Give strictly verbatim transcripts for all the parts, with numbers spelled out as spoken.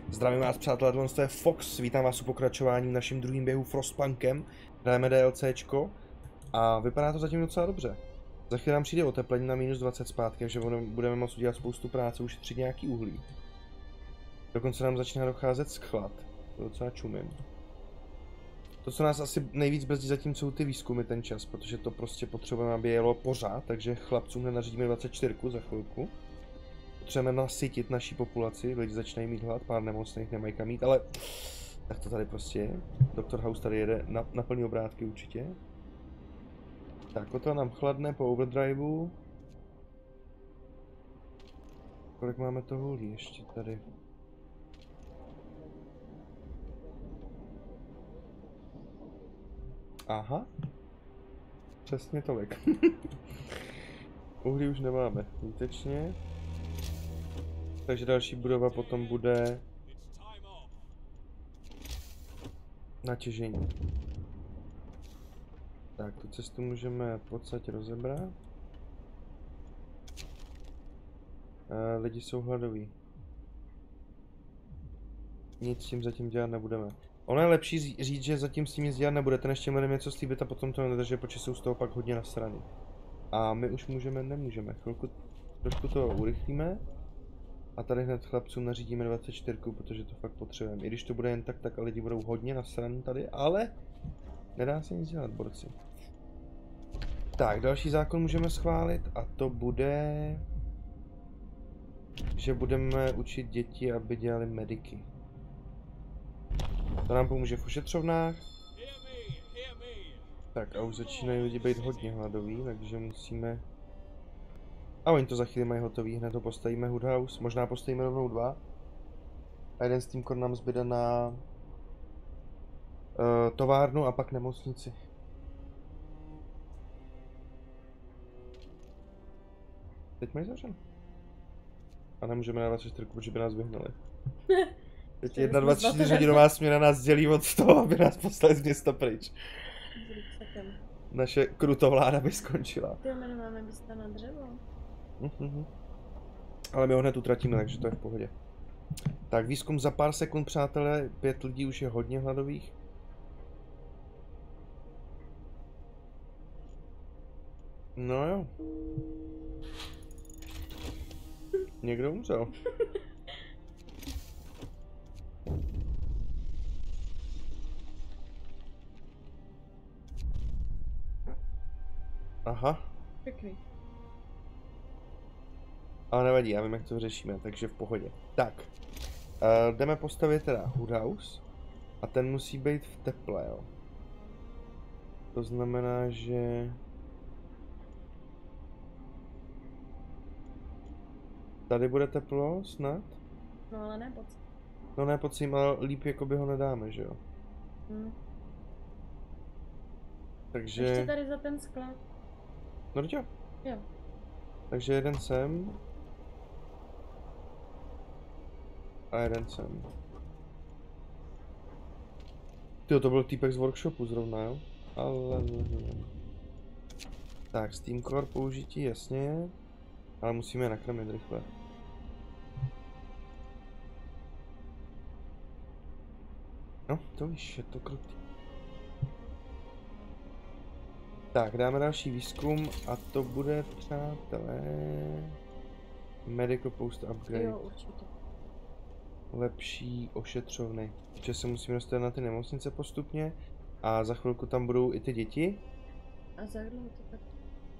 Zdravím vás, přátelé, tohle je Fox, vítám vás u pokračování v našem druhém běhu Frostpunkem. Hrajeme DLCčko a vypadá to zatím docela dobře. Za chvíli nám přijde oteplení na minus dvacet zpátky, takže budeme moct udělat spoustu práce, ušetřit nějaký uhlí. Dokonce nám začíná docházet schlad, to docela čumím. To, co nás asi nejvíc brzdí zatím, jsou ty výzkumy ten čas, protože to prostě potřebujeme, aby jelo pořád, takže chlapcům hned nařídíme dvacet čtyři za chvilku. Potřebujeme nasytit naší populaci, lidi začínají mít hlad, pár nemocných nemají kam jít, ale tak to tady prostě je. doktor House tady jede na, na plný obrátky určitě. Tak, o to nám chladne po overdriveu. Kolik máme toho uhlí ještě tady? Aha. Přesně tolik. Uhlí už nemáme, výtečně. Takže další budova potom bude na těžení. Tak, tu cestu můžeme v podstatě rozebrat. E, lidi jsou hladoví. Nic s tím zatím dělat nebudeme. Ono je lepší říct, že zatím s tím nic dělat nebudete, než těm lidem něco slíbit a potom to nedrží, protože jsou z toho pak hodně nasraný. A my už můžeme, nemůžeme. Chvilku, trošku to urychlíme. A tady hned chlapcům nařídíme dvacet čtyři, protože to fakt potřebujeme. I když to bude jen tak, tak a lidi budou hodně nasraný tady, ale nedá se nic dělat, borci. Tak, další zákon můžeme schválit a to bude, že budeme učit děti, aby dělali mediky. To nám pomůže v ošetřovnách. Tak a už začínají lidi být hodně hladoví, takže musíme... A oni to za chvíli mají hotový, hned to postavíme Hoodhouse, možná postavíme rovnou dva. A jeden z Steamcore nám zbyde na uh, továrnu a pak nemocnici. Teď mají zavřen. A nemůžeme na dvacet čtyři, protože by nás vyhnali. Teď jedna dvacet čtyři hodinová směna nás dělí od toho, aby nás poslali z města pryč. Naše krutovláda by skončila. Ty nemáme bysta na dřevo. Mm-hmm. Ale my ho hned utratíme, takže to je v pohodě. Tak, výzkum za pár sekund, přátelé. Pět lidí už je hodně hladových. No jo. Někdo umřel. Aha. Pěkný. Ale nevadí, já vím, jak to řešíme, takže v pohodě. Tak, uh, jdeme postavit teda Hoodhouse a ten musí být v teple, jo. To znamená, že... Tady bude teplo, snad? No ale ne pod. No ne pod tím, ale líp jakoby ho nedáme, že jo. Hmm. Takže... Ještě tady za ten sklad. No jo. Jo. Takže jeden sem. A jeden sem. Tyjo, to byl týpek z workshopu zrovna, jo? Ale... Tak, Steamcore použití, jasně. Ale musíme je nakrmit rychle. No, to víš, je to krutý. Tak, dáme další výzkum a to bude, přátelé, Medical Post Upgrade. Jo, určitě. Lepší ošetřovny. Protože se musíme dostat na ty nemocnice postupně a za chvilku tam budou i ty děti. A za dlouho to tak?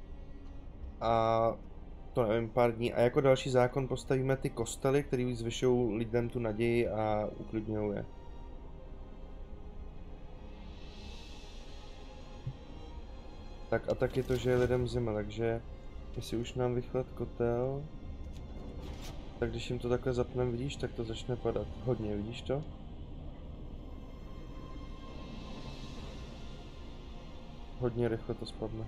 A to nevím, pár dní. A jako další zákon postavíme ty kostely, které zvyšují lidem tu naději a uklidňují je. Tak a tak je to, že je lidem zima, takže jestli už nám vychlat kotel, tak když jim to takhle zapneme, vidíš, tak to začne padat. Hodně, vidíš to? Hodně rychle to spadne.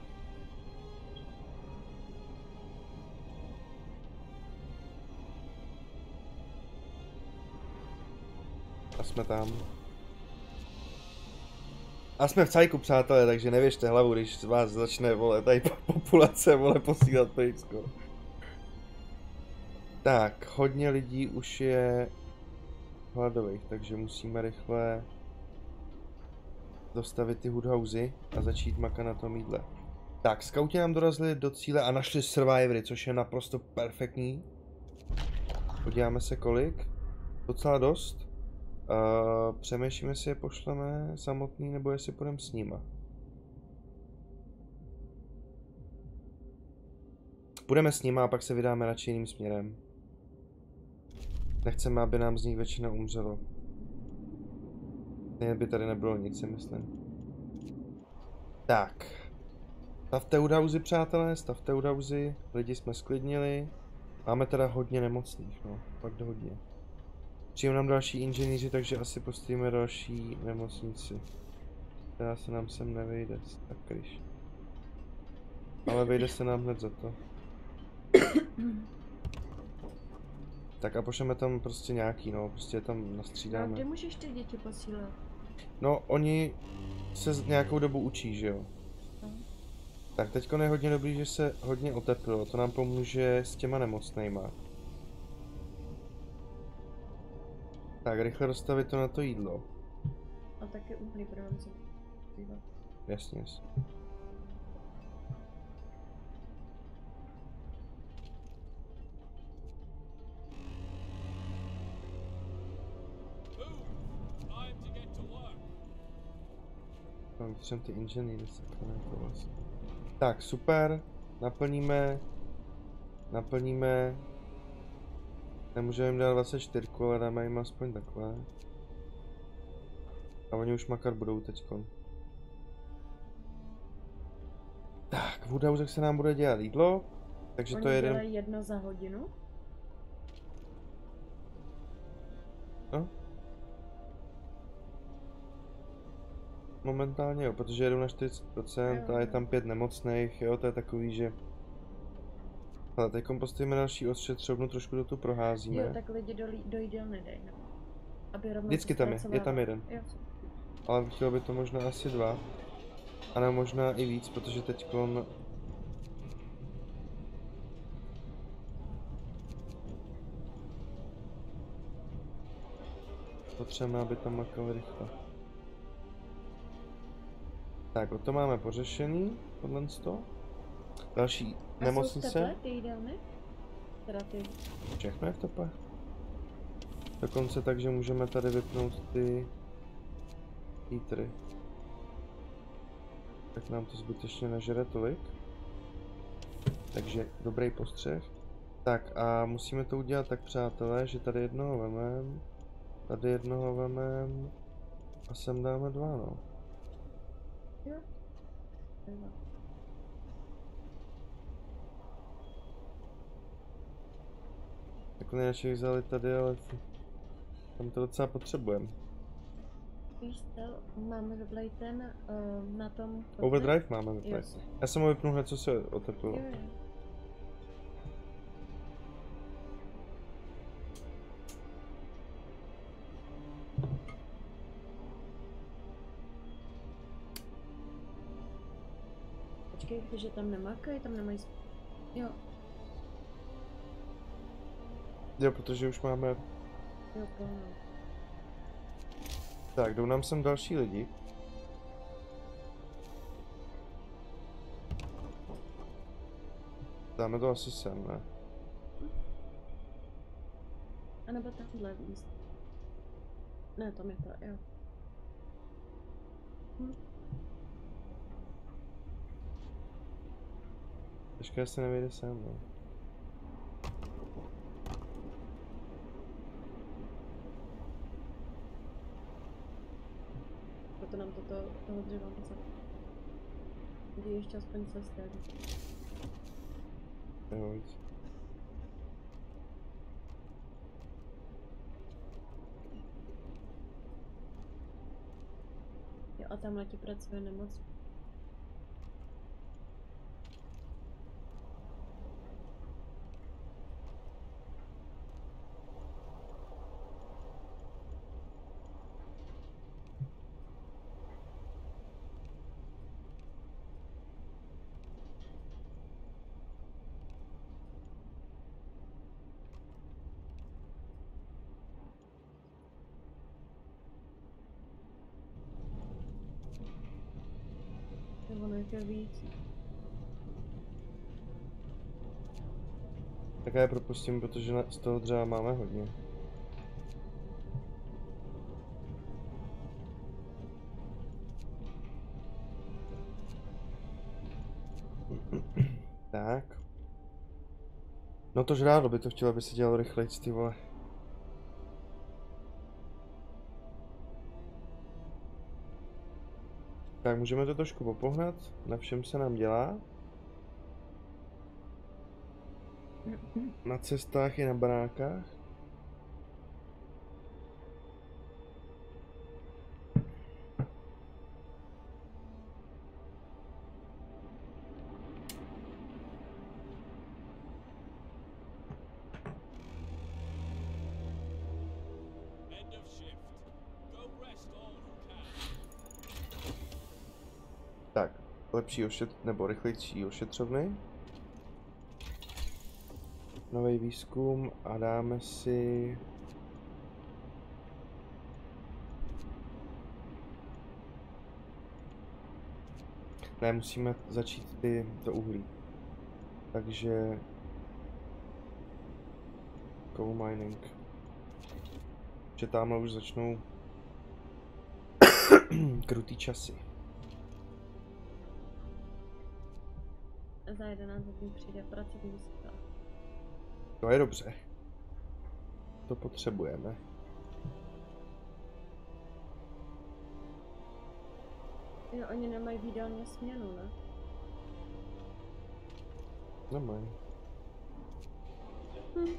A jsme tam. A jsme v cajku, přátelé, takže nevěžte hlavu, když vás začne, vole, tady populace, vole, posílat pryč skoro. Tak, hodně lidí už je hladových, takže musíme rychle dostavit ty woodhousey a začít makat na tom jídle. Tak, skauti nám dorazili do cíle a našli survivory, což je naprosto perfektní. Podíváme se kolik. Docela dost. Uh, přemýšlíme si, je pošleme samotný, nebo jestli půjdeme s nima. Půjdeme s nima a pak se vydáme radši jiným směrem. Nechceme, aby nám z nich většina umřelo. Jinak by tady nebylo nic, si myslím. Tak. Stavte woodhousey, přátelé, stavte woodhousey. Lidi jsme sklidnili. Máme teda hodně nemocných, no. Fakt hodně. Přijím nám další inženýři, takže asi postavíme další nemocnici. Která se nám sem nevejde, tak když. Ale vejde se nám hned za to. Tak a pošleme tam prostě nějaký, no, prostě je tam nastřídáme. A kde můžeš ty děti posílat? No, oni se z nějakou dobu učí, že jo? No. Tak teďko je hodně dobrý, že se hodně oteplilo, to nám pomůže s těma nemocnejma. Tak, rychle rozstavit to na to jídlo. A taky úplný prevence. Jasně, jasně. Tam vytřem ty inženýry, to vlastně. Tak, super. Naplníme. Naplníme. Nemůžeme jim dát dvacet čtyři, ale dáme jim aspoň takhle. A oni už makat budou teďkon. Tak, v woodhousech se nám bude dělat jídlo. Takže oni to je jeden... dělají jedno za hodinu? No. Momentálně jo, protože jedu na čtyřicet procent jo, a je jo. tam pět nemocných, jo, to je takový, že... Ale teď postavíme další ostřetřovnu, trošku do tu proházíme. Jo, tak lidi do, do jídel nedej, no. Aby rovnou Vždycky tam je, je tam jeden. Jo. Ale chtělo by to možná asi dva. A ne možná i víc, protože teďkon... Potřebujeme, aby tam makali rychle. Tak, o to máme pořešený, tohle sto. Další A nemocnice. jsou v teple ty jídelny? Teda ty... Všechno je v teple. Dokonce tak, že můžeme tady vypnout ty heatery. Tak nám to zbytečně nežere tolik. Takže dobrý postřeh. Tak a musíme to udělat tak, přátelé, že tady jednoho vemem, tady jednoho vemem a sem dáme dva, no. Jo. Jako nejradši vzali tady, ale tam to docela potřebujeme. Víš co, máme vyplej ten uh, na tom... Overdrive máme vyplej. Yes. Já jsem ho vypnul hned, co se oteplilo. Jo, jo. Počkej, že tam nemakají, tam nemají... Jo, Jo, protože už máme... jo, plno. Tak, jdou nám sem další lidi. Dáme to asi sem, ne? A nebo tamhle místo. Ne, tam je to, jo. Hm. Ještě se nevejde sem, no. Proto nám toto, toho dřeva moc. Kdy ještě aspoň cesty. Jo, víc. Jo, a tamhle ti pracuje nemoc. ono jich je víc. Tak já je propustím, protože na, z toho dřeva máme hodně. Tak. No to žrádlo by to chtělo, aby se dělalo rychlejc, ty vole. Tak můžeme to trošku popohnat, na všem se nám dělá. Na cestách i na barákách. Tak, lepší ošet... nebo rychlejší ošetřovny. Nový výzkum a dáme si... Ne, musíme začít ty, to uhlí. Takže... Coal mining. Že tamhle už začnou... krutý časy. Za jedenáct dní přijde pracovní místa. To je dobře. To potřebujeme. Jo, oni nemají v jídelně směnu, ne? Nemají. Hm.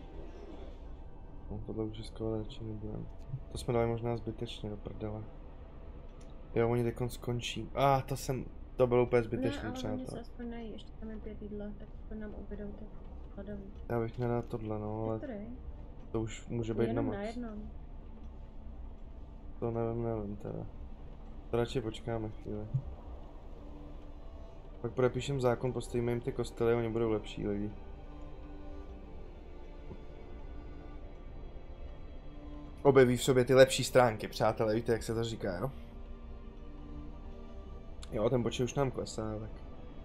No, tohle už je skvělé, radši nebudeme. To jsme dali možná zbytečně do prdele. Jo, oni teď skončí. A ah, to jsem... To bylo úplně zbytečný, ne, ale přátelé. oni se aspoň nají, ještě tam je pět jídla, tak aspoň nám ubydou ty hladový. Já bych nedal tohle, no, ale Který? to už může být Jenom na na max. jednom. To nevím, nevím teda. To radši počkáme chvíli. Pak podepíšem zákon, postavíme jim ty kostely a oni budou lepší lidi. Objeví v sobě ty lepší stránky, přátelé, víte, jak se to říká, jo? Jo, ten počet už nám klesá, tak...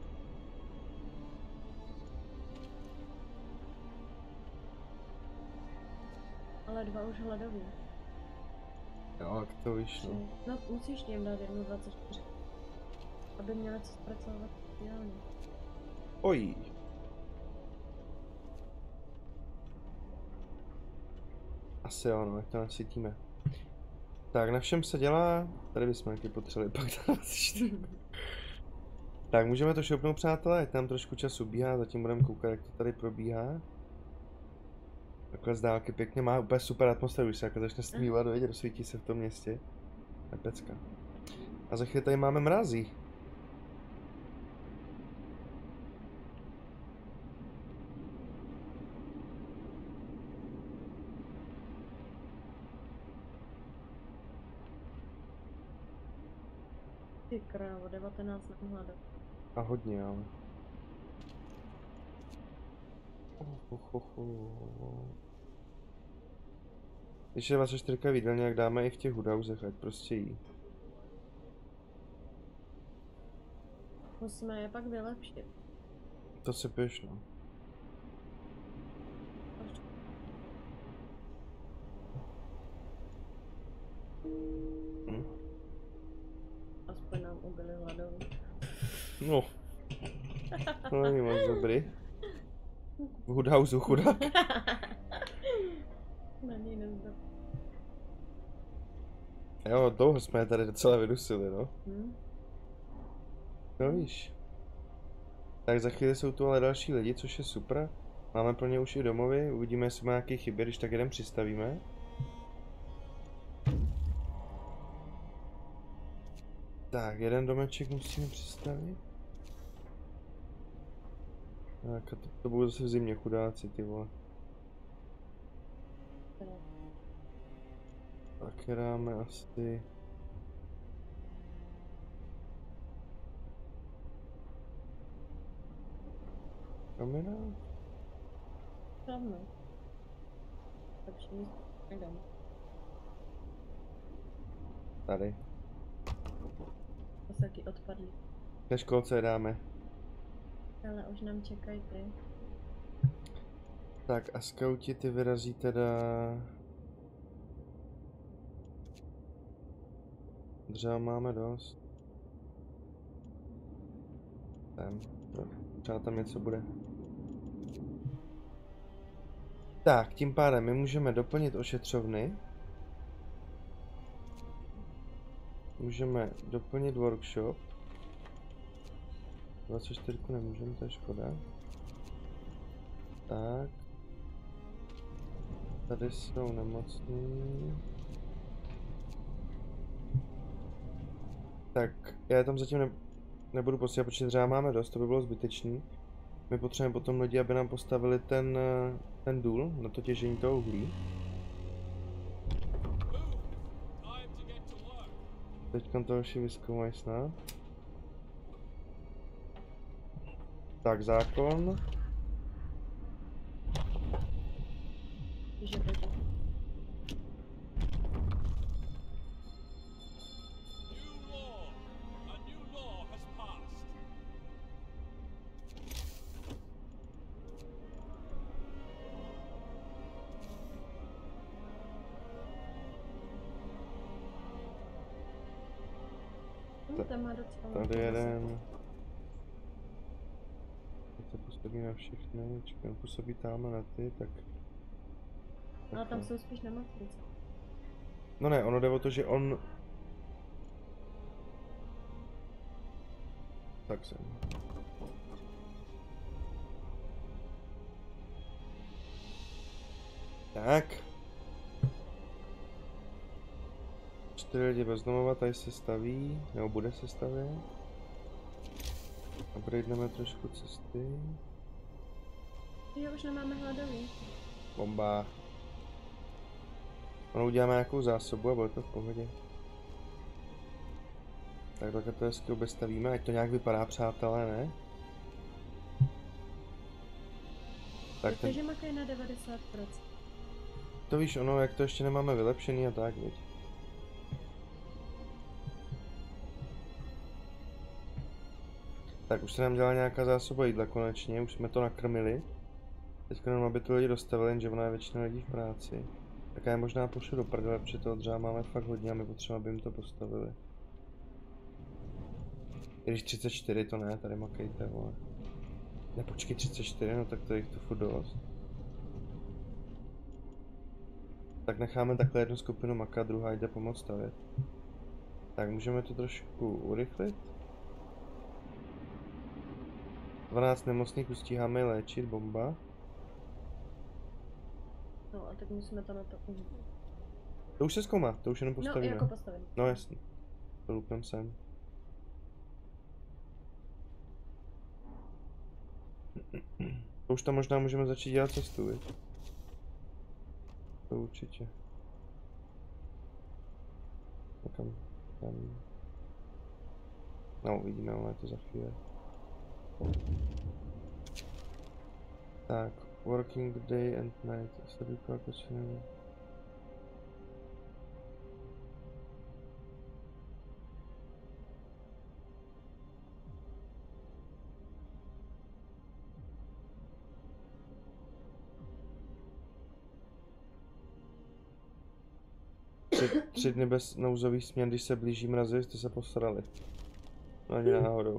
Ale dva už hladový. Jo, jak to víš, no. No, musíš jim dát jednu dvacet čtyři. Aby měli co zpracovat ideálně. Oj. Asi jo, no, jak to nasytíme. Tak, na všem se dělá. Tady bychom taky potřebovali pak dvacet čtyři. Tak, můžeme to šoupnout, přátelé, ať nám trošku času bíhá, zatím budeme koukat, jak to tady probíhá. Takhle z dálky pěkně, má úplně super atmosféru, když se jako začne stmívat, vidět, rozsvítí se v tom městě. Je pecka. A za chvíli tady máme mrazí. Ty krávo, devatenáct na hladu. A hodně, ale. Oh, oh, oh. Když je dvacet čtyři v jídelně, jak dáme i v těch hudauzech, ať prostě jí. Musíme je pak vylepšit. To se pěš, no. Hm? Aspoň nám ubili hladovou. No. To není moc dobrý. V hudauzu chudák. Na něj nezdám. Jo, dlouho jsme je tady docela vydusili, no. Hm? No víš. Tak za chvíli jsou tu ale další lidi, což je super. Máme pro ně už i domovy, uvidíme, jestli má nějaké chyby, když tak jeden přistavíme. Tak, jeden domeček musíme přistavit. Tak a to, to budou zase v zimě chudáci, ty vole. Tak je dáme asi... Kam je dám? Tam no. Lepší místo nedám. Tady. To se taky odpadlí. Ke školce je dáme. Ale už nám čekají ty. Tak a skauti ty vyrazí teda... Dřeva máme dost. Tam. Třeba tam něco bude. Tak, tím pádem my můžeme doplnit ošetřovny. Můžeme doplnit workshop. dvacet čtyři nemůžeme, to je škoda. Tak. Tady jsou nemocní. Tak, já tam zatím ne, nebudu posílat, protože třeba máme dost, to by bylo zbytečný. My potřebujeme potom lidi, aby nám postavili ten, ten důl na to těžení toho uhlí. Teďka to už vyzkoumají snad. Tak, zákon. Že to je. No, tam má docela. Tady jeden. Teď to působí na všechny, čekám, působí tamhle na ty, tak... Ale tam jsou spíš nemocnice. No ne, ono jde o to, že on... Tak jsem. Tak. Čtyři lidi bez domova, tady se staví, nebo bude se stavět. A projdeme trošku cesty. Jo, už nemáme hladový. Bomba. Ono uděláme nějakou zásobu a bude to v pohodě. Tak takhle to hezky obestavíme, ať to nějak vypadá, přátelé, ne? Tak ten... Takže makají na devadesát procent. To víš, ono, jak to ještě nemáme vylepšený a tak, viď? Tak už se nám dělá nějaká zásoba jídla konečně, už jsme to nakrmili. Teď jenom aby to lidi dostavili, jenže ona je většina lidí v práci. Tak já je možná pošlu do prdele, protože toho dřeva máme fakt hodně a my potřebujeme, aby jim to postavili. I když třicet čtyři to ne, tady makejte, vole. Ne, počkej, třicet čtyři, no tak to je jich to furt dost. Tak necháme takhle jednu skupinu makat, druhá jde pomoct stavět. Tak můžeme to trošku urychlit. dvanáct nemocníků stíháme léčit, bomba. No a tak musíme to na to... To už se zkoumá, to už jenom postavíme. No, jako postavení. No jasný. To lupem sem. To už tam možná můžeme začít dělat cestu, viď? To určitě. Takam, tam. No, uvidíme, ale to za chvíli. Tak, working day and night. Study purpose. Tři, tři dny bez nouzových směn, když se blíží mrazy, jste se posrali. No ani náhodou.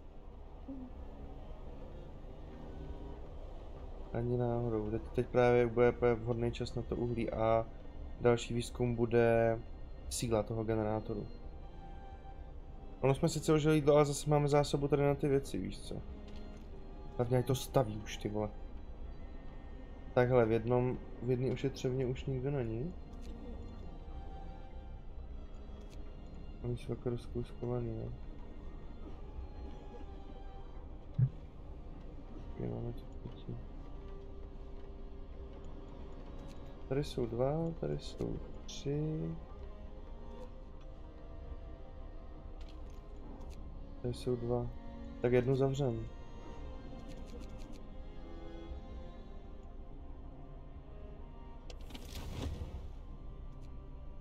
Ani náhodou. Teď, teď právě bude vhodný čas na to uhlí a další výzkum bude síla toho generátoru. Ono jsme sice užili jídlo, ale zase máme zásobu tady na ty věci, víš co. Hlavně jak to staví už, ty vole. Takhle, v jednom, v jedné ošetřovně už nikdo není. Oni jsou jako rozkouskovaný, jo. Kde máme to pití? Tady jsou dva, tady jsou tři. Tady jsou dva. Tak jednu zavřem.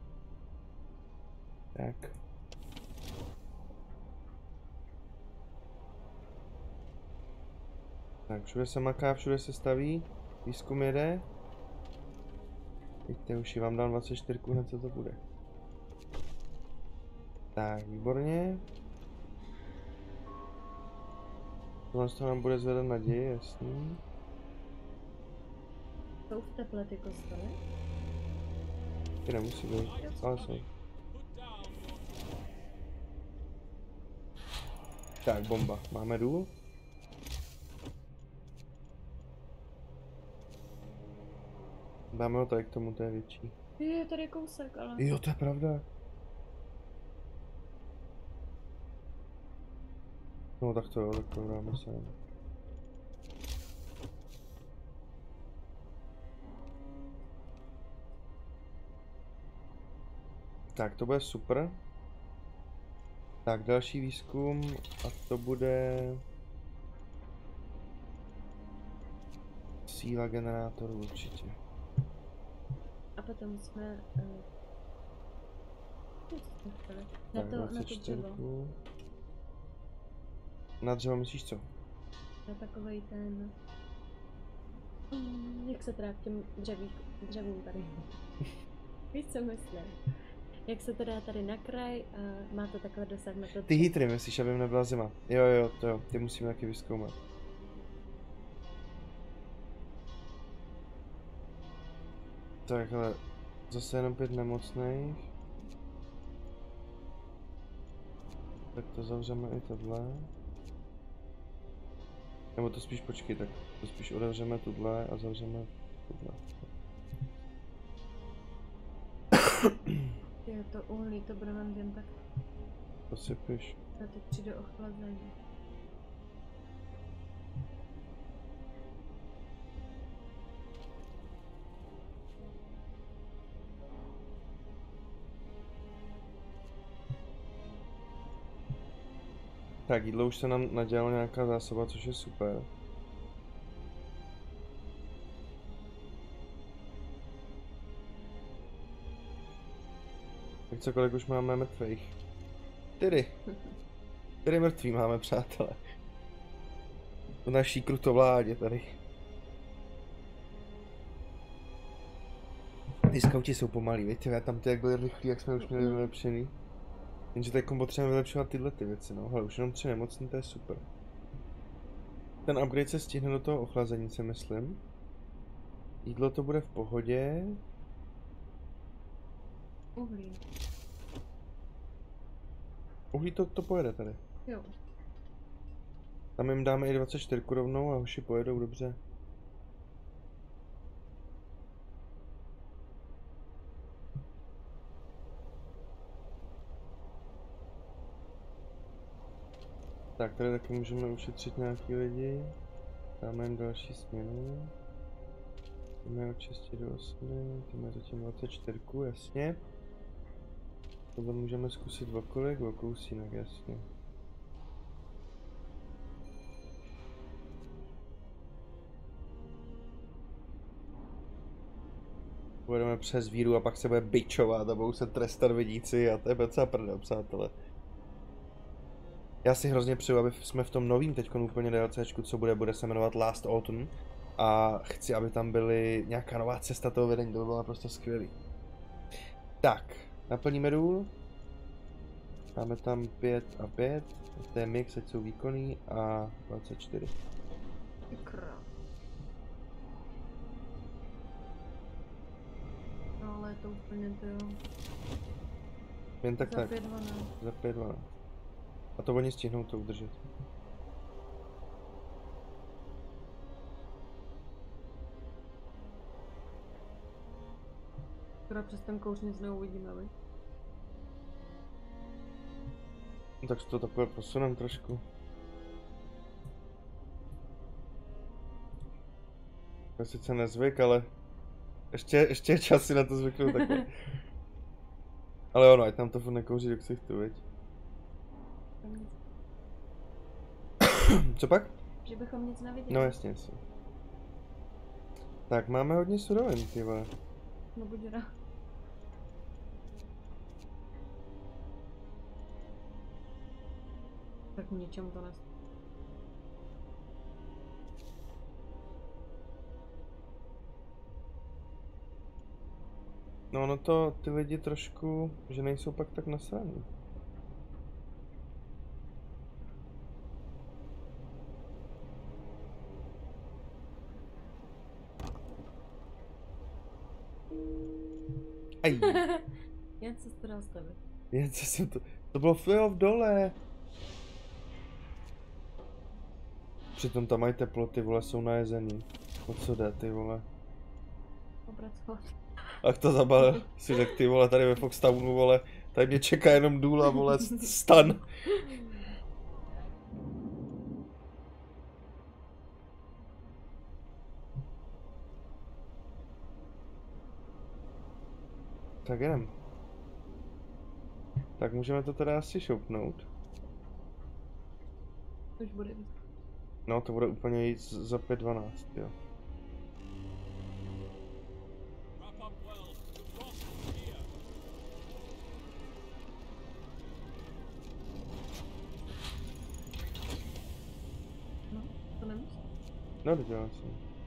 Tak. Tak, všude se maká, všude se staví. Výzkum jede. Vidíte, už vám dám dvacet čtyři, hned co to bude. Tak, výborně. Tohle z toho nám bude zvedat naděje, jasný. Jsou v teple ty kostely? Ty nemusí být, ale jsou. Tak, bomba. Máme důl? Dáme ho tady k tomu, to je větší. Je tady kousek, ale... Jo, to je pravda. No tak to jo, tak to dáme sem. Tak, to bude super. Tak, další výzkum a to bude... Síla generátoru určitě. A potom jsme... Uh... Co jsme chtěli? Na Tak, to, na to dvacet čtyři. dřevo. Na dřevo myslíš co? Na takovej ten... Mm, jak se teda k těm dřeví, dřevům tady? Víš, co myslím? Jak se to dá tady na kraj a má to takhle dosah na to... Ty hitry myslíš, aby nebyla zima? Jo, jo, to jo, ty musíme taky vyzkoumat. Tak, ale zase jenom pět nemocných. Tak to zavřeme i tohle. Nebo to spíš počkej, tak to spíš otevřeme tuhle a zavřeme tuhle. Je to uhlí, to budeme mít jen tak. Posypiš. A teď přijde ochlazení. Tak, jídlo už se nám nadělalo nějaká zásoba, což je super. Tak co, kolik už máme mrtvých? Čtyři. Čtyři mrtví máme, přátelé. V naší krutovládě tady. Ty skauti jsou pomalí, víte, tam ty jak byli rychlí, jak jsme už měli vylepšený. Jenže teď potřebujeme vylepšovat tyhle ty věci, no. Hele, už jenom tři nemocní, to je super. Ten upgrade se stihne do toho ochlazení, si myslím. Jídlo to bude v pohodě. Uhlí. Uhlí to, to pojede tady. Jo. Tam jim dáme i dvacet čtyři rovnou a hoši pojedou dobře. Tak, tady taky můžeme ušetřit nějaký lidi. Dáme jim další směnu. Jdeme od šesti do osmi, tím je zatím dvacet čtyři, jasně. Tohle můžeme zkusit o kolik, o kousínek, jasně. Pojedeme přes víru a pak se bude bičovat a budou se trestat vidíci a to je docela prdel, přátelé. Já si hrozně přeju, aby jsme v tom novým teď úplně DLCčku, co bude, bude se jmenovat Last Autumn. A chci, aby tam byly nějaká nová cesta toho vedení, to by bylo naprosto skvělý. Tak, naplníme důl. Máme tam pět a pět, to je mix, ať jsou výkonný a dvacet čtyři. Krát. No ale je to úplně to jo. Jen tak Za tak, pět dvanáct. za pět dvanáct. A to oni stihnou to udržet. Skoro přes ten kouř nic neuvidíme, viď? No, tak to takhle posunem trošku. To je sice nezvyk, ale ještě, ještě je čas si na to zvyknout takhle. Ale ono, ať tam to furt nekouří do ksichtu, viď? Co pak? Že bychom nic neviděli. No jasně, jasně. Tak, máme hodně surovin, ty vole. No buď rád. Tak ničemu to nes. No, no to ty lidi trošku, že nejsou pak tak nasraný. Aj. Jen co jsi dal stavit. Jen co jsem to... To bylo jo, v dole. Přitom tam mají teploty, vole, jsou najezený. O co jde, ty vole? Obrat schod. Ach to zabalil, si řekl, ty vole, tady ve Foxtownu, vole, tady mě čeká jenom důla, vole, stan. Tak jdem. Tak můžeme to teda asi šoupnout. Už bude víc. No, to bude úplně jít za pět dvanáct, jo. No, to nemusí. No, dodělám jsem.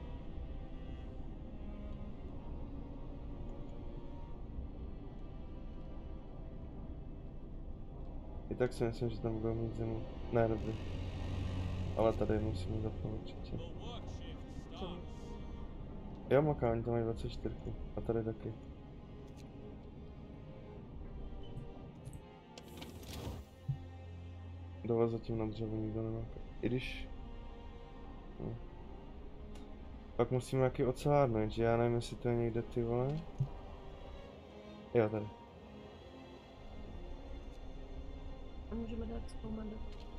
I tak si myslím, že tam budou mít zimu. Ne, dobrý. Ale tady musíme zapnout určitě. Co? Jo, makání, to mají dvacet čtyři. A tady taky. Dole zatím na dřevo nikdo nemá. I když... No. Pak musíme jaký ocelárnu, že já nevím, jestli to je někde, ty vole. Jo, tady. A můžeme dát zkoumat.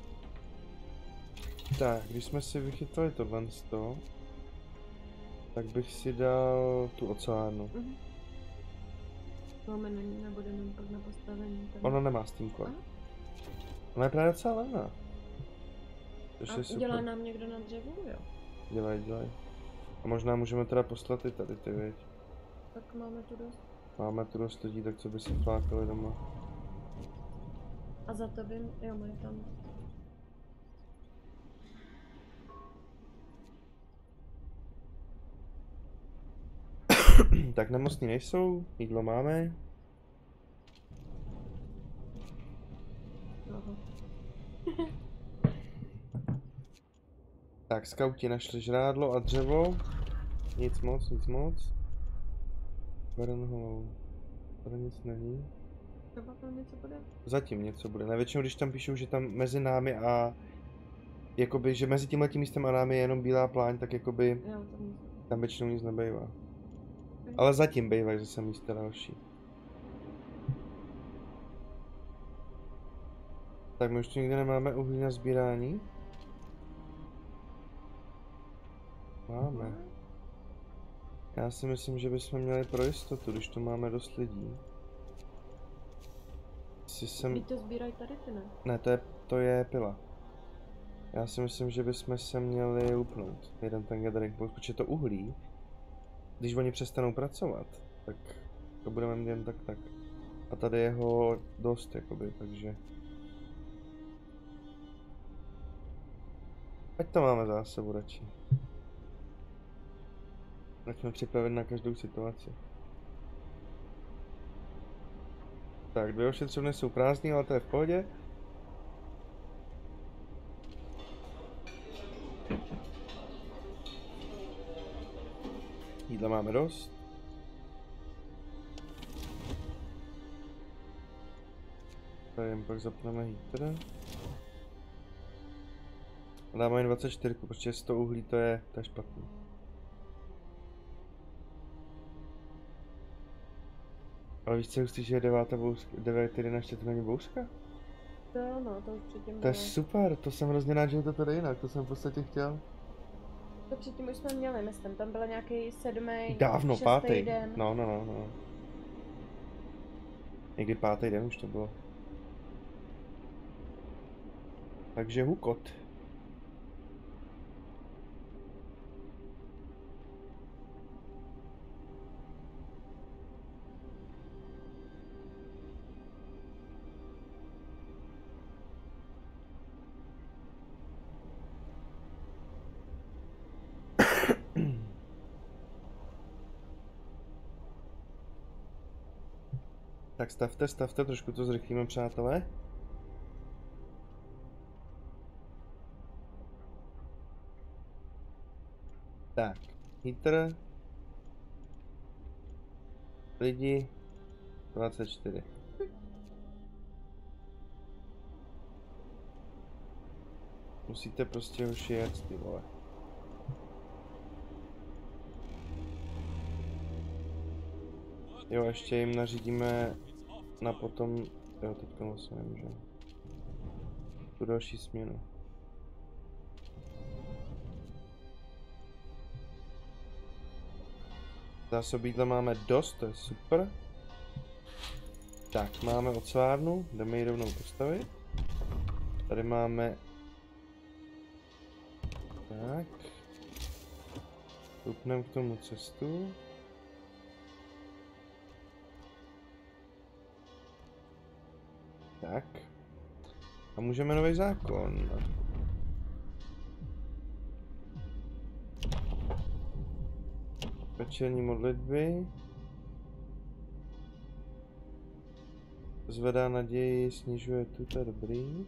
Tak, když jsme si vychytali tohle z toho, tak bych si dal tu ocelárnu. Mhm. Máme na ní, nebudeme pak na postavení. Tady. Ona nemá stínku. Aha. Ona je právě docela levná. Což je A super. dělá nám někdo na dřevu, jo? Dělaj, dělaj. A možná můžeme teda poslat i tady ty, věď. Tak máme tu dost. Máme tu dost lidí, tak co by si flákali doma. A za to vím, jo, mají tam. Tak nemocní nejsou, jídlo máme. Aha. Tak, skauti našli žrádlo a dřevo. Nic moc, nic moc. Baronholou. Tady nic není. Třeba tam něco bude? Zatím něco bude. Většinou, když tam píšou, že tam mezi námi a... Jakoby, že mezi tímhletím místem a námi je jenom bílá pláň, tak jakoby... Jo, tam nic. Tam většinou nic nebejvá. Okay. Ale zatím bejvají zase místa další. Tak my už tu nikde nemáme uhlí na sbírání. Máme. Já si myslím, že bychom měli pro jistotu, když tu máme dost lidí. Si jsem... Teď to sbírají tady ty, ne? Ne, to je, to je pila. Já si myslím, že bychom se měli upnout. Jeden ten gathering, protože to uhlí, když oni přestanou pracovat, tak to budeme mít jen tak tak. A tady je ho dost, jakoby, takže... Ať to máme zásobu radši. Ať jsme připraveni na každou situaci. Tak, dvě ošetřovny jsou prázdné, ale to je v pohodě. Jídla máme dost. Tady jen pak zapneme heater. A dáme jen dvacet čtyři, protože sto uhlí to je, to je špatný. Ale víš co, že je devátá bouřka, devět jedenáct, to není bouřka? To jo, no, to už předtím To je bylo. super, to jsem hrozně rád, že je to tady jinak, to jsem v podstatě chtěl. To předtím už jsme měli, myslím, tam byl nějaký sedmý, Dávno, šestý pátý. den. No, no, no, no. Někdy pátý den už to bylo. Takže hukot. Tak stavte, stavte, trošku to zrychlíme, přátelé. Tak, hitr. Lidi. dvacet čtyři. Musíte prostě už jet, ty vole. Jo, ještě jim nařídíme na potom, jo, teďka vlastně nemůžeme. Tu další směnu. Zásobídla máme dost, to je super. Tak, máme ocvárnu, jdeme ji rovnou postavit. Tady máme... Tak. Upneme k tomu cestu. Tak. A můžeme nový zákon. Večerní modlitby. Zvedá naději, snižuje tu, to je dobrý.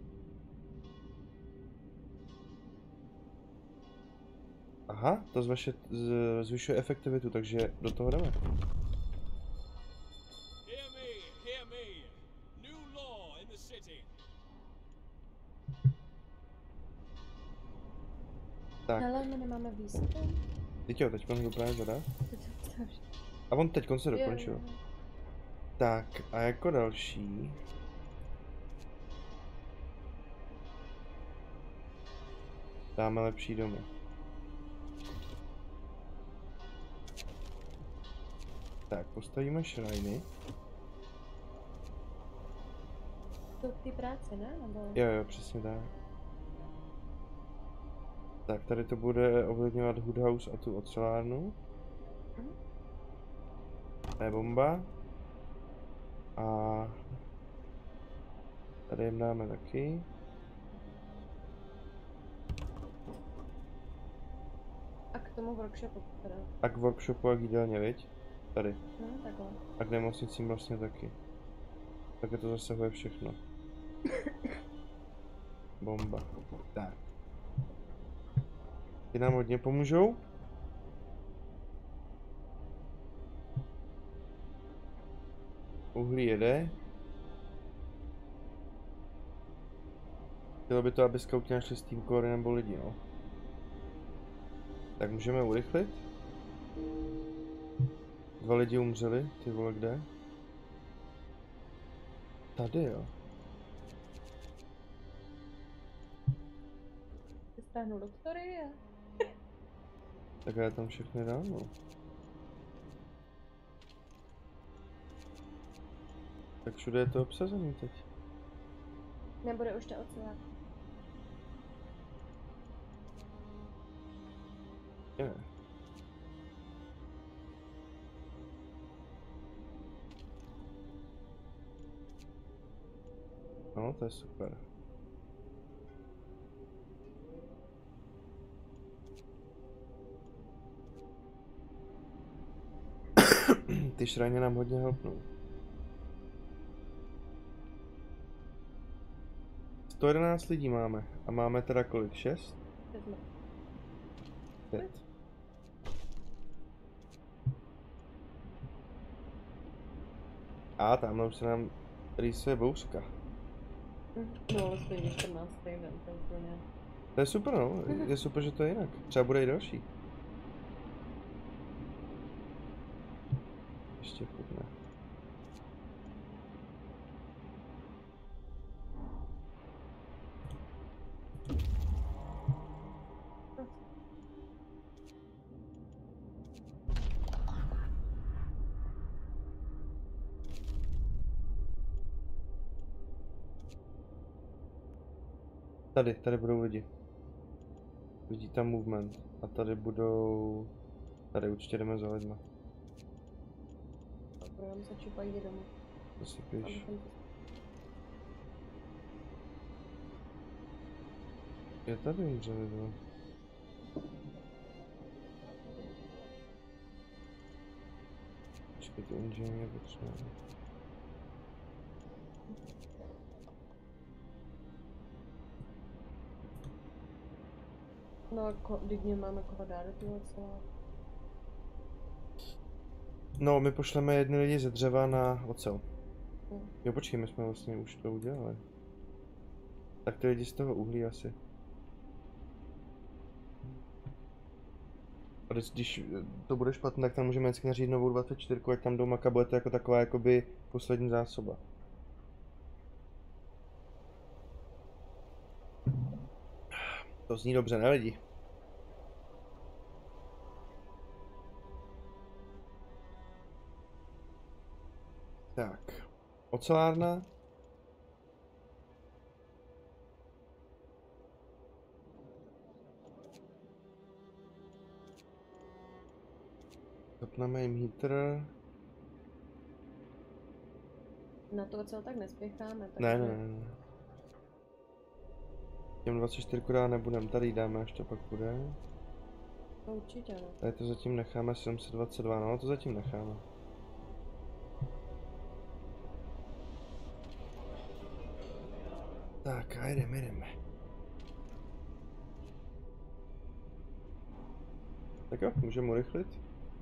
Aha, to zvaše, z, zvyšuje efektivitu, takže do toho jdeme. Tak. Ale my nemáme výzkum. Teď jo, teď ho právě zadá. A on teď se dokončil. Tak a jako další. Dáme lepší domy. Tak, postavíme šrajny. To ty práce, ne? Nebo... Jo, jo, přesně tak. Tak, tady to bude ovlivňovat Hood House a tu ocelárnu. Mhm. To je bomba. A tady jim dáme taky. A k tomu workshopu teda. A k workshopu a k jídelně, viď? Tady. No, takhle. A k nemocnicím vlastně taky. Tak je to zasahuje všechno. Bomba. Tak. Ty nám hodně pomůžou. Uhlí jede. Chtělo by to, aby skauti našli Steam Core nebo lidi, no. Tak můžeme urychlit. Dva lidi umřeli, ty vole, kde? Tady, jo. Stáhnu doktory a... Tak já tam všechny dám, no. Tak všude je to obsazený teď. Nebude už ta ocelá. Je. No, to je super. Ty šrajně nám hodně helpnou. sto jedenáct lidí máme. A máme teda kolik? šest? pět. A tamhle už se nám rýsuje bouřka. No, ale stejně čtrnáct týden, to je úplně... To je super, no. Je super, že to je jinak. Třeba bude i další. Ještě chutné. Tady, tady budou lidi. Vidí tam movement. A tady budou... Tady určitě jdeme za lidma. Dobrý, já se čupají domů. To si píš. Je tady umřeli, no. Počkej, ty engine je potřeba. No, ko, když máme koho dát do toho celá. No, my pošleme jedny lidi ze dřeva na ocel. No. Jo, počkej, my jsme vlastně už to udělali. Tak ty lidi z toho uhlí asi. A když, když to bude špatné, tak tam můžeme vždycky nařídit novou dvacet čtyři, ať tam do maka bude to jako taková jakoby poslední zásoba. To zní dobře, ne lidi? Tak, ocelárna. Zapneme jim heater. Na to ocel tak nespěcháme. Tak Ne, ne, ne, ne. Těm dvacet čtyři dát nebudem, tady dáme, až to pak bude. To určitě ne. Tady to zatím necháme sedm set dvacet dva, no to zatím necháme. Tak a jdeme, jdeme. Tak jo, můžeme urychlit.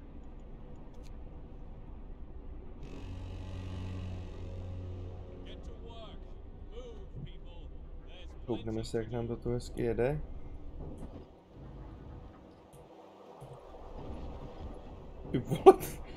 Koukneme se, jak nám to tu hezky jede. Ty vole.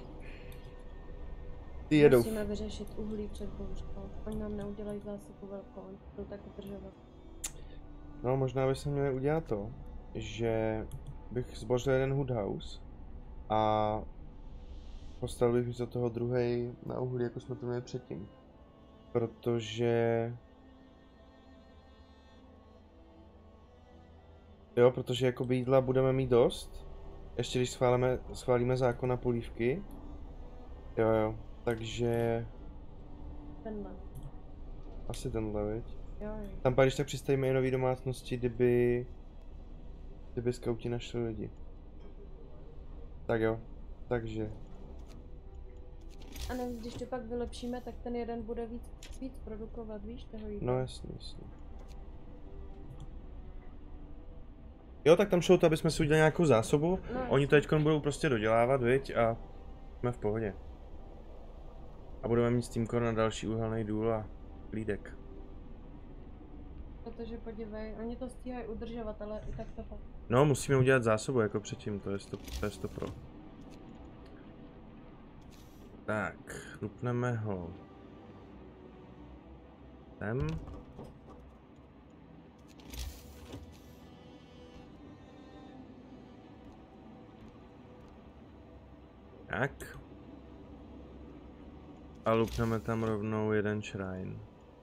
Ty jedou. Musíme vyřešit uhlí před bouřkou. Oni nám neudělají zásobu velkou, oni budou tak udržovat. No, možná bychom měli udělat to, že bych zbořil jeden hoodhouse a postavil bych místo toho druhej na uhlí, jako jsme to měli předtím. Protože... Jo, protože jakoby jídla budeme mít dost. Ještě když schválíme, schválíme zákon na polívky. Jo, jo, takže... Tenhle. Asi tenhle, viď? Jo, jo. Tam pak když tak přistavíme i nový domácnosti, kdyby... Kdyby skauti našli lidi. Tak jo, takže... A navíc, když to pak vylepšíme, tak ten jeden bude víc, víc produkovat, víš, toho jídla. No jasně, jasně. Jo, tak tam šlo to, aby jsme si udělali nějakou zásobu. No, Oni to teďkon budou prostě dodělávat, viď? A jsme v pohodě. A budeme mít Steamcore na další uhelný důl a klídek. Protože podívej, oni to stíhají udržovat, ale i tak to pak. No, musíme udělat zásobu jako předtím, to je sto, to je sto pro. Tak, rupneme ho sem. Tak. A lupneme tam rovnou jeden shrine.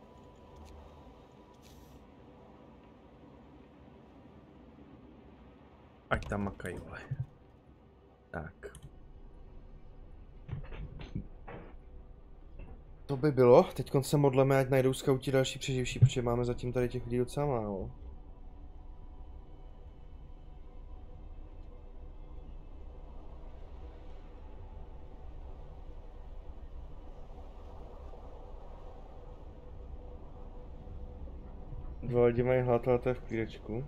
Ať tam makají, vole. Tak. To by bylo. Teď se modleme, ať najdou skauti další přeživší, protože máme zatím tady těch lidí docela málo. Dva lidi mají hlad, ale to je v klídečku.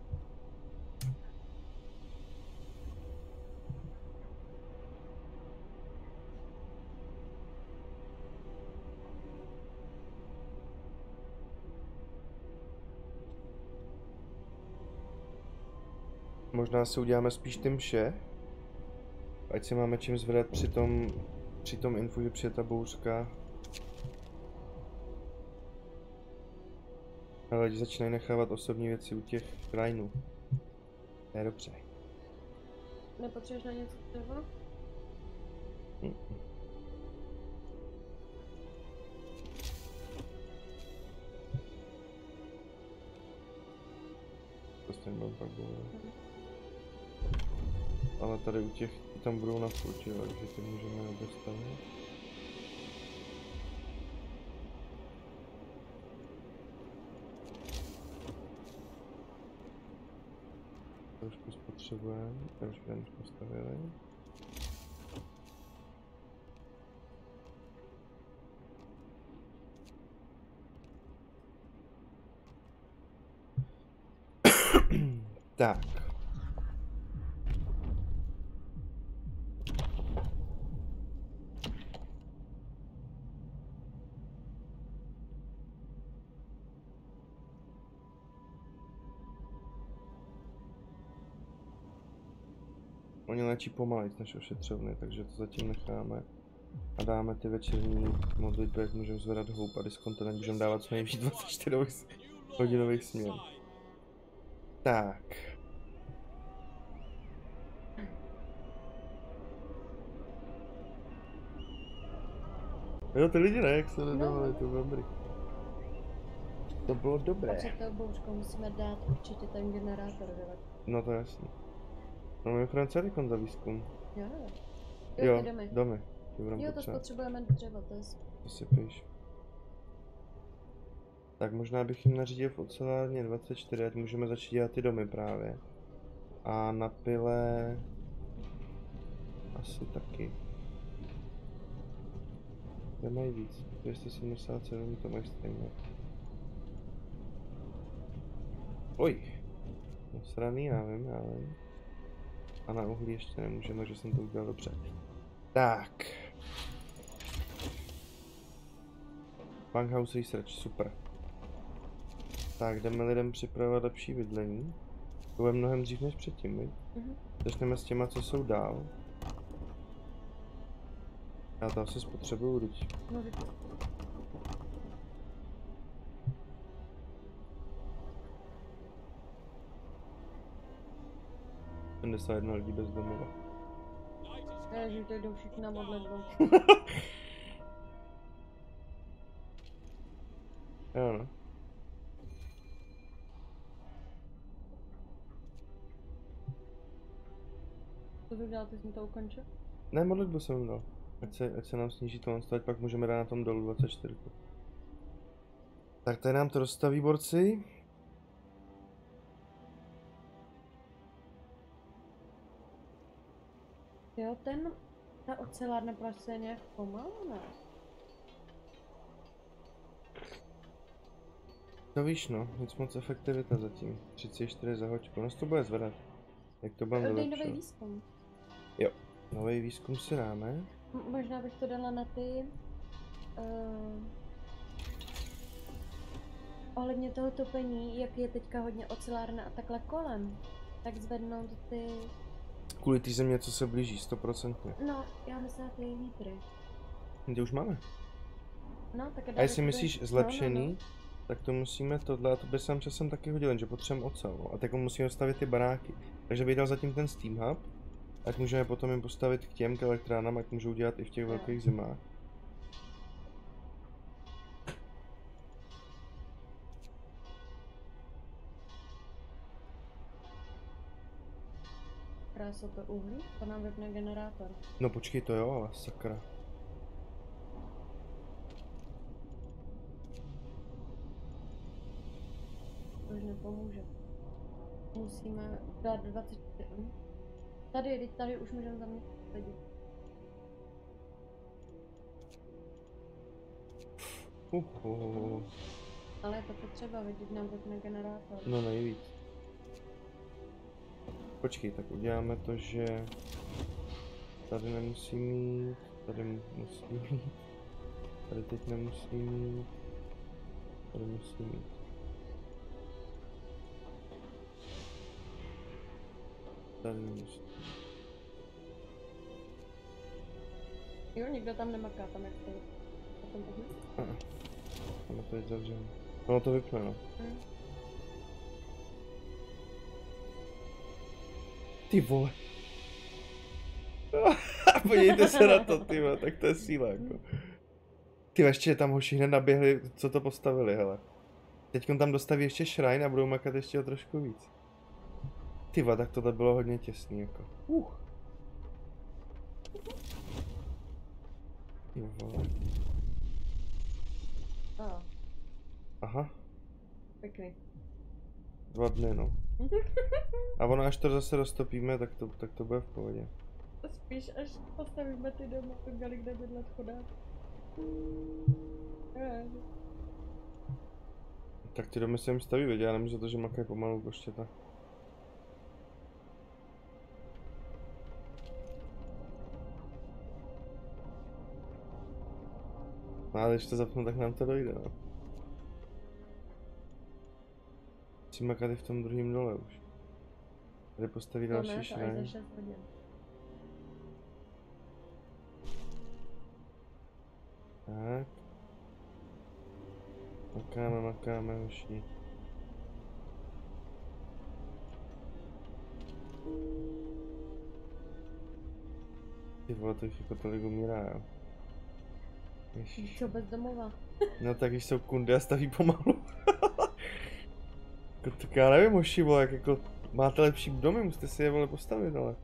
Možná si uděláme spíš ty mše. Ať si máme čím zvedat při tom, při tom infu, že přijde ta bouřka. Ale lidi začínají nechávat osobní věci u těch krajinů. To je dobře. Nepotřebuješ na něco třeba? Mm. To stejně mám pak bylo. Ale tady u těch, ty tam budou na furt, jo, takže to můžeme obestavit. Trošku spotřebujeme, takže už už postavili. Tak. oni léčí pomalejc než ošetřovny, takže to zatím necháme. A dáme ty večerní modlitby, jak můžeme zvedat houp a diskontent, můžeme dávat co nejvíc dvacet čtyři hodinových směn. Tak. Jo, ty lidi ne, jak se nedávali, to bylo dobrý. To bylo dobré. A před tou bouřkou musíme dát určitě ten generátor, dělat. No to je jasný. No mimochodem, co je teď za výzkum? Jo, jo. Jo, Jo, ty domy. domy. Jo, to spotřebujeme dřevo, to je... To si píš. Tak možná bych jim nařídil v ocelárně dvacet čtyři, ať můžeme začít dělat ty domy právě. A na pile... asi taky. Kde mají víc? dvě stě sedmdesát sedm, to mají stejně. Oj! Nasraný, já vím, já vím. A na uhlí ještě nemůžeme, že jsem to udělal dobře. Tak. Bankhouse Research, super. Tak, jdeme lidem připravovat lepší bydlení. To bude mnohem dřív než předtím, viď? Mhm. Začneme s těma, co jsou dál. Já to asi spotřebuju, teď. No, vidíte. sedmdesát jedna lidí bez domova. Ježiš, teď jdou všichni na modlitbu. Jo no. Co to dělal, ty jsi mi to ukončil? Ne, modlitbu jsem dal. Ať se, ať se nám sníží to, ať pak můžeme dát na tom dolu dvacet čtyři. Tak tady nám to dostaví borci. Jo, ten, ta ocelárna prostě je nějak pomalu, ne? To víš no, nic moc efektivita zatím. třicet čtyři za hoďku, no to bude zvedat. Jak to budeme Dej vylepšovat. nový výzkum. Jo, nový výzkum si dáme. M- možná bych to dala na ty... Uh, ohledně toho topení, jak je teďka hodně ocelárna a takhle kolem, tak zvednout ty... Kvůli té země, co se blíží, sto procent. No, já myslím na ty vítry. Kde už máme. No, tak A jestli myslíš zlepšený, no, no, no. tak to musíme tohle, a to by sám časem taky hodil, že potřebujeme ocel, no. A teď musíme stavět ty baráky. Takže bych dal zatím ten Steam Hub, ať můžeme potom jim postavit k těm k elektrárnám, ať můžou dělat i v těch Jo. velkých zimách. Krása to uhlí, to nám vypne generátor. No počkej, to jo, ale sakra. To už nepomůže. Musíme dát dvacet čtyři. Tady, teď tady už můžeme zaměstnat lidi. Uhu. Ale je to potřeba, vidět nám vypne generátor. No nejvíc. Počkej, tak uděláme to, že tady nemusí mít, tady musí mít, tady teď nemusí mít, tady musí mít. Tady nemusí. Jo, nikdo tam nemaká, tam jak to a tam uhlí. Aha. Ono to je zavřené. Ono to vypne, no. Hmm. Ty vole. Podívejte se na to, ty vole, tak to je síla, jako. Ty ještě tam hoši hned naběhli, co to postavili, hele. Teďkon tam dostaví ještě shrine a budou makat ještě o trošku víc. Ty vole, tak tohle bylo hodně těsný, jako. Uh. Ty vole. A, Aha, pěkný. dva dny, no. A ono, až to zase roztopíme, tak to, tak to bude v pohodě. Spíš až postavíme ty domy, to měli kde bydlet chudák. Je. Tak ty domy se jim staví, vědět, já nemůžu za to, že makají pomalu koštěta. No ale když to zapnu, tak nám to dojde, no. Musím makat i v tom druhém dole už. Tady postaví To další ne, to až za shrine. šest hodin. Tak. Makáme, makáme, hoši. Ty vole, to jich jako tolik umírá, jo. Ježiš. Co bez domova? No tak když jsou kundy a staví pomalu. Jako, tak já nevím, hoši, vole, jak jako máte lepší domy, musíte si je vole postavit, ale.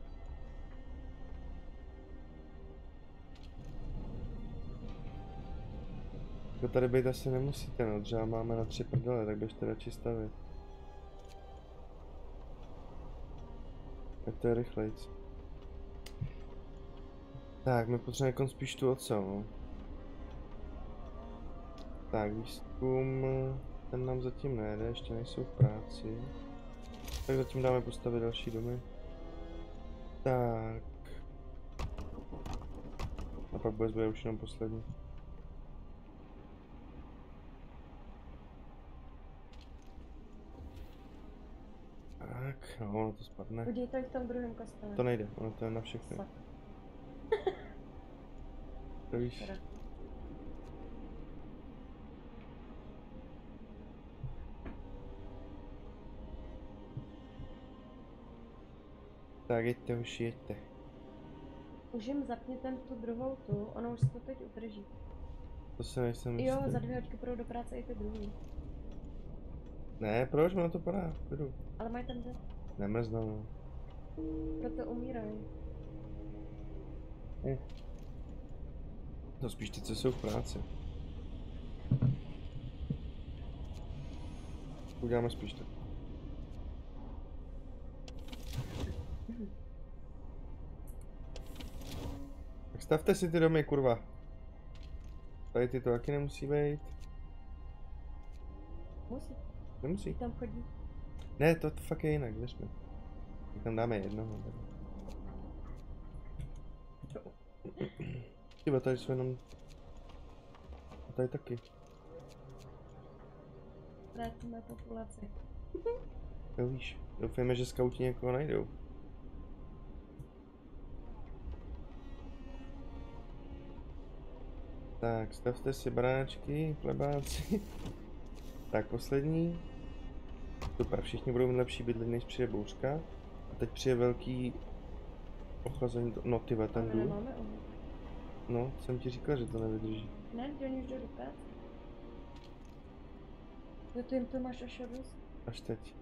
Jako tady být asi nemusíte, no, třeba máme na tři prdele, tak běžte radši stavět. Tak to je rychlejc. Tak, my potřebujeme jako spíš tu ocel, no. Tak, výzkum, ten nám zatím nejde, ještě nejsou v práci. Tak zatím dáme postavit další domy. Tak. A pak bude zbývat už jenom poslední. Tak, no, ono to spadne. Uděj to i v tom druhém kostele. To nejde, ono to je na všechny. Sak. To víš. Teda. Tak jeďte, hoši, jeďte. Už jim zapni ten tu druhou tu, ono už se to teď udrží. To se nejsem Jo, jistý. za dvě hoďky půjdou do práce i ty druhý. Ne, proč? Ono to padá, jdu. Ale mají tam zet. Nemrznou, no. Proto umírají. Hm. To spíš ty, co jsou v práci. Uděláme spíš to. Tak stavte si ty domy, kurva. Tady ty to taky nemusí být. Musí, Nemusí. tam chodí. Ne, to fakt je jinak, věř mi. Tak tam dáme jednoho. Tyba, tady jsou jenom... A tady taky. Vrátíme populaci. Jo víš, doufujeme, že skauti někoho najdou. Tak, stavte si baráčky, plebáci. Tak, poslední. Super, všichni budou mít lepší bydlení, než přijde bouřka. A teď přijde velký ochlazení, no tyba, ten Ale důl. nemáme oheň. No, jsem ti říkal, že to nevydrží. Ne, ty oni už jdou do práce. Jo, ty jim to máš až dost. Až teď.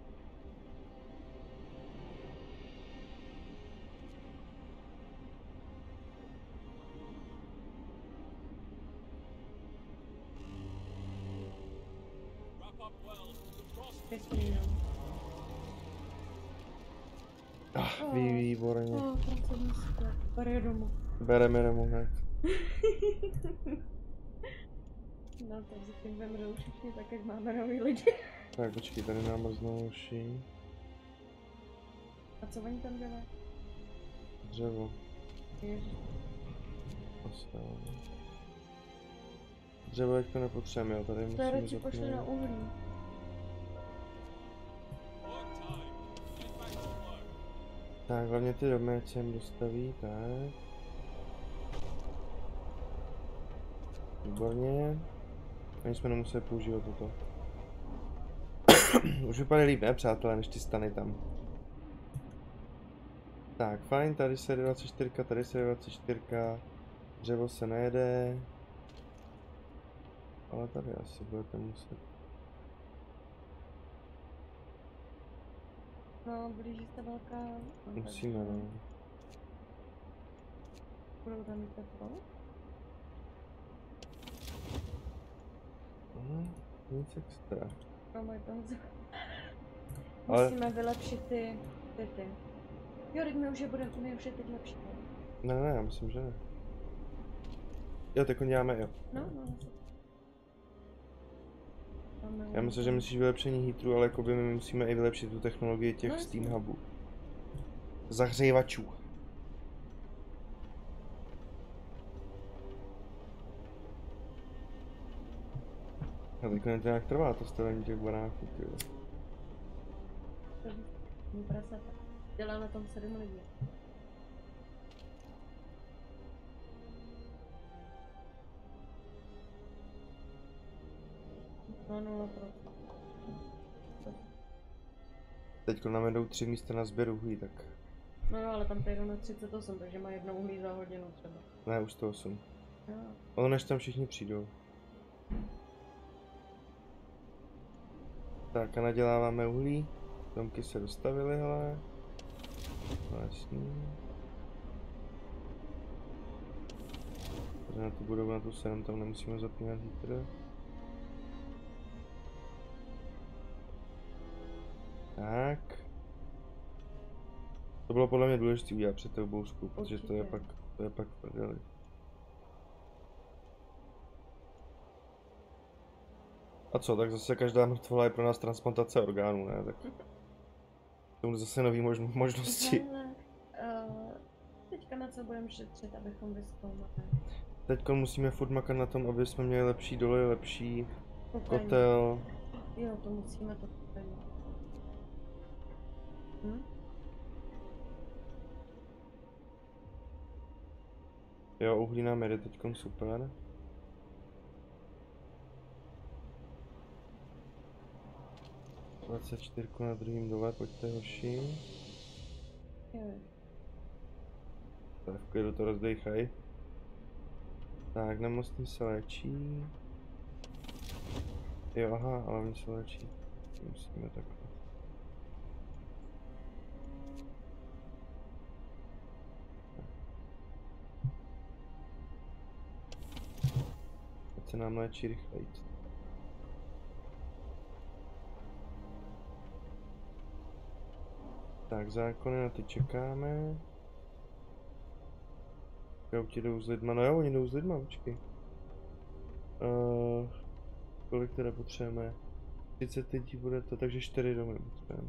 Pěkný, no. Ah, Oh. vý, výborně. Oh, pracovní sklad. Bere domů. Bereme domů hned. No, tak si tím vemrou všichni, tak jak máme nový lidi. Tak, počkej, tady nám mrznou uši. A co oni tam dělají? Dřevo. Ježiš. Postavíme. Dřevo jak to nepotřebujeme, jo, tady To musíme radši pošle na zapnout. uhlí. Tak, hlavně ty domy, ať se jim dostaví, tak. Výborně. Ani jsme nemuseli používat toto. Už vypadají líp, ne, přátelé, než ty stany tam. Tak, fajn, tady se jde dvacet čtyři, tady se jde dvacet čtyři, dřevo se nejede. Ale tady asi budete muset. No, blíží se velká... No, Musíme, takže- no. Budou tam mít teplo? Mhm, nic extra. No, můj penzu. Ale- Musíme vylepšit ty... ty ty. Jo, teď my už je budeme, my už je teď lepší. Ne, ne, já myslím, že ne. Jo, tak děláme, jo. No, no, no. Máme Já myslím, že myslíš vylepšení heaterů, ale jakoby my musíme i vylepšit tu technologii těch No, Steam jasně. hubů. Zahřívačů. A teď to nějak trvá, to stavení těch baráků, ty jo. Můj prasata. Dělá na tom sedm lidí. No, nula procent. Teď nám jdou tři místa na sběr uhlí, tak... No jo, ale tam to jedou na třicet osm, takže má jednou uhlí za hodinu třeba. Ne, už sto osm. Jo. Ono než tam všichni přijdou. Tak a naděláváme uhlí. Domky se dostavily, hele. No jasný. Na tu budovu, na tu se nám tam nemusíme zapínat vítr. Tak. To bylo podle mě důležité udělat před tou bouskou, protože to je pak, to je pak prdeli. A co, tak zase každá mrtvola je pro nás transplantace orgánů, ne? Tak jsou zase nový možno, možnosti. Ale, uh, teďka na co budeme šetřit, abychom vyzkoumali? Teďka musíme furt makat na tom, aby jsme měli lepší doly, lepší kotel. Jo, to musíme to poplnit. Hm? Jo, uhlí nám jede teďkom super. dvacet čtyři na druhým dole, pojďte hoši. Jo. Tak v klidu to rozdejchaj. Tak, nemocný se léčí. Jo, aha, ale oni se léčí. Musíme takhle. Ať se nám léčí rychleji. Tak, zákony na ty čekáme. Kauti jdou s lidma, no jo, oni jdou s lidma, počkej. Uh, kolik teda potřebujeme? třicet lidí bude to, takže čtyři domy potřebujeme.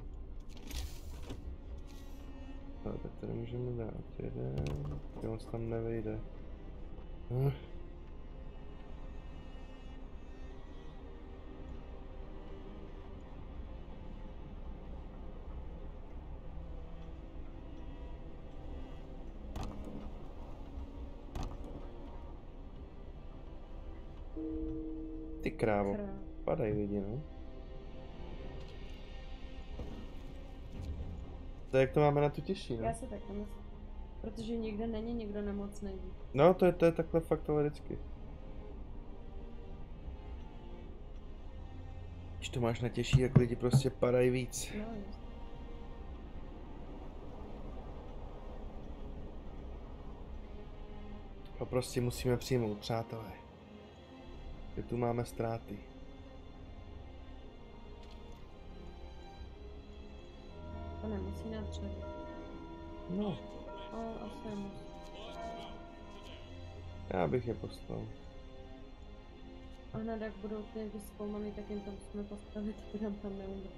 No, tak tady můžeme dát jeden, jo, moc tam nevejde. Uh. Ty krávo, Krá. padají lidi, no. To jak to máme na to těžší, no? Já se tak nemyslím. Protože nikde není nikdo nemocný. No, to je, to je takhle fakt ale vždycky. Když to máš na těžší, jak lidi prostě padají víc. No, just. To prostě musíme přijmout, přátelé. Že tu máme ztráty. To nemusí na dřevo. No, Ale asi nemusí. já bych je poslal. A hned jak budou ty vyzkoumaný, tak jim to musíme postavit, aby nám tam neumřeli.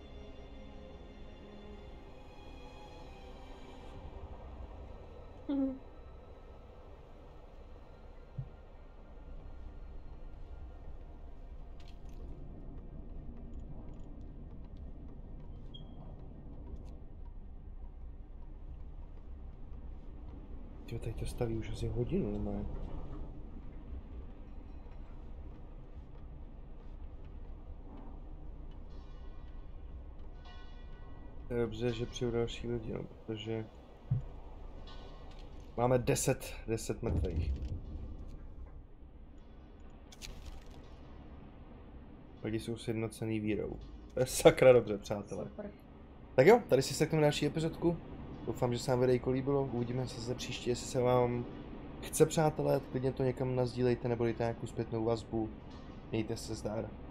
Tyjo, tady to staví už asi hodinu, ne? To je dobře, že přijdu další lidi, no, protože máme deset, deset mrtvých. Lidi jsou sjednocený vírou. To je sakra dobře, přátelé. Super. Tak jo, tady si sekneme další epizodku. Doufám, že se vám videjko líbilo. Uvidíme se zase příště, jestli se vám chce, přátelé, klidně to někam nazdílejte nebo dejte nějakou zpětnou vazbu. Mějte se zdar.